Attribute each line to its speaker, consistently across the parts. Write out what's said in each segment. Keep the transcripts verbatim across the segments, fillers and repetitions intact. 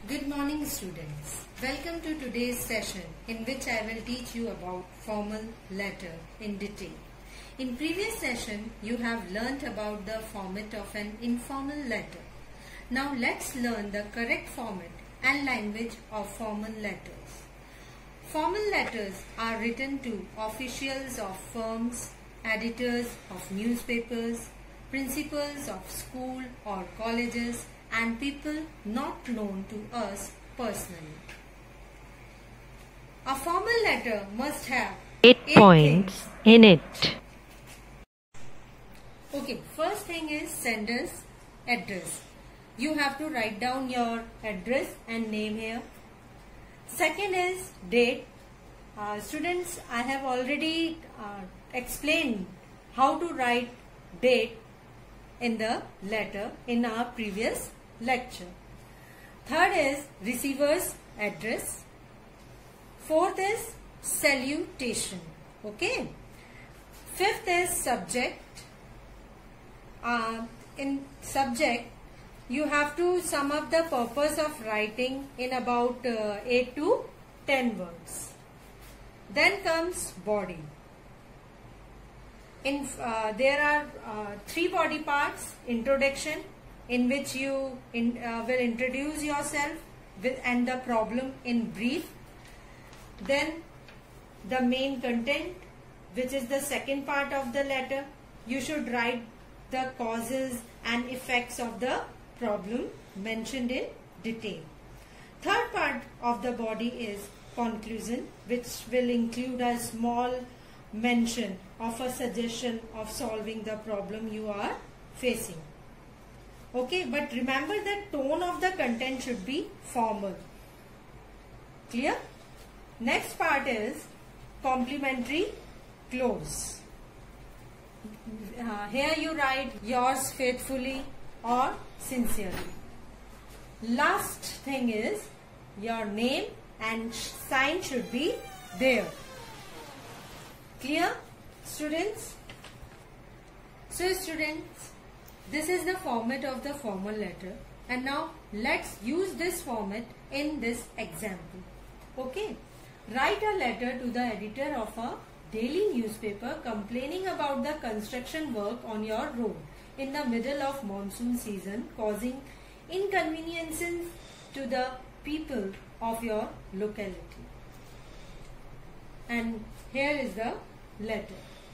Speaker 1: Good morning students. Welcome to today's session in which I will teach you about formal letter in detail. In previous session you have learnt about the format of an informal letter. Now let's learn the correct format and language of formal letters. Formal letters are written to officials of firms, editors of newspapers, principals of school or colleges, and people not known to us personally. A formal letter must have
Speaker 2: eight,
Speaker 1: eight
Speaker 2: points
Speaker 1: things
Speaker 2: in it.
Speaker 1: Okay, first thing is sender's address. You have to write down your address and name here. Second is date. Uh, students, I have already uh, explained how to write date in the letter in our previous lecture. Third is receiver's address. Fourth is salutation. Okay. Fifth is subject. Uh, in subject, you have to sum up the purpose of writing in about uh, eight to ten words. Then comes body. In uh, there are uh, three body parts. Introduction, in which you in, uh, will introduce yourself with and the problem in brief. Then the main content, which is the second part of the letter. You should write the causes and effects of the problem mentioned in detail. Third part of the body is conclusion, which will include a small mention of a suggestion of solving the problem you are facing. Okay, but remember that tone of the content should be formal. Clear? Next part is complimentary close. Uh, here you write yours faithfully or sincerely. Last thing is your name and sign should be there. Clear, students? So students, this is the format of the formal letter, and now let's use this format in this example. Okay, write a letter to the editor of a daily newspaper complaining about the construction work on your road in the middle of monsoon season causing inconveniences to the people of your locality. And here is the letter.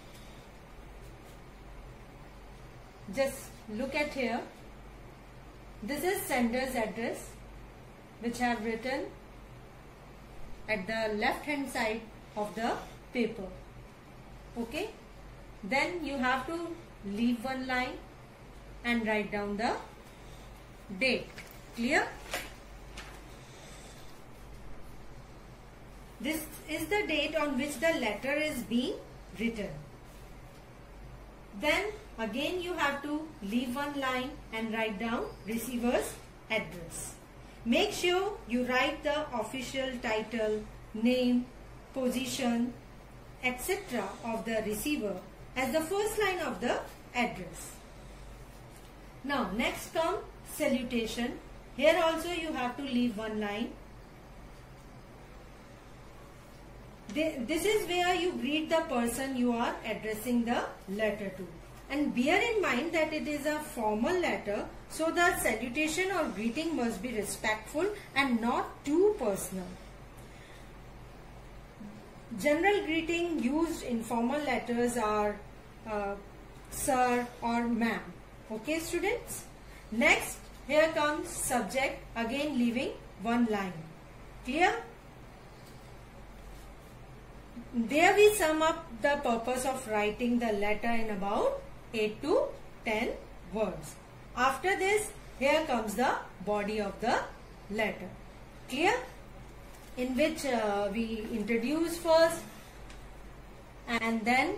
Speaker 1: Just look at here. This is sender's address, which I have written at the left hand side of the paper. Okay. Then you have to leave one line and write down the date. Clear? This is the date on which the letter is being written. Then again you have to leave one line and write down receiver's address. Make sure you write the official title, name, position, et cetera of the receiver as the first line of the address. Now next comes salutation. Here also you have to leave one line. This is where you greet the person you are addressing the letter to. And bear in mind that it is a formal letter, so the salutation or greeting must be respectful and not too personal. General greeting used in formal letters are uh, sir or ma'am. Okay, students? Next, here comes subject, again leaving one line. Clear? There we sum up the purpose of writing the letter in about eight to ten words. After this, here comes the body of the letter. Clear? In which uh, we introduce first and then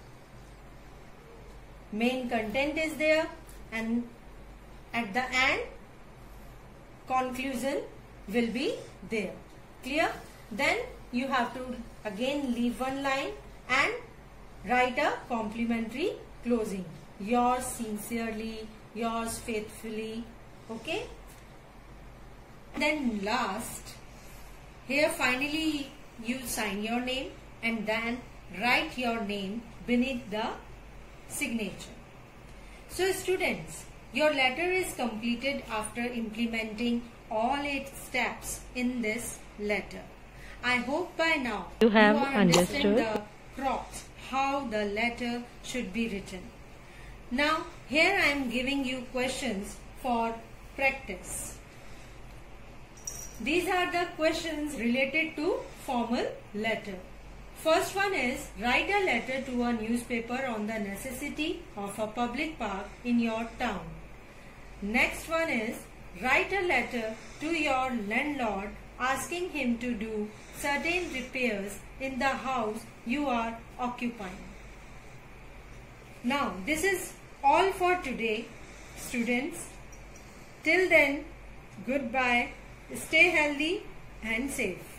Speaker 1: main content is there, and at the end conclusion will be there. Clear? Then you have to again leave one line and write a complimentary closing. Yours sincerely, yours faithfully. Okay? Then last, here finally you sign your name and then write your name beneath the signature. So students, your letter is completed after implementing all eight steps in this letter. I hope by now
Speaker 2: you have
Speaker 1: you are
Speaker 2: understood
Speaker 1: understand the crops, how the letter should be written. Now here I am giving you questions for practice. These are the questions related to formal letter. First one is, write a letter to a newspaper on the necessity of a public park in your town. Next one is, write a letter to your landlord asking him to do certain repairs in the house you are occupying. Now this is all for today, students. Till then, goodbye. Stay healthy and safe.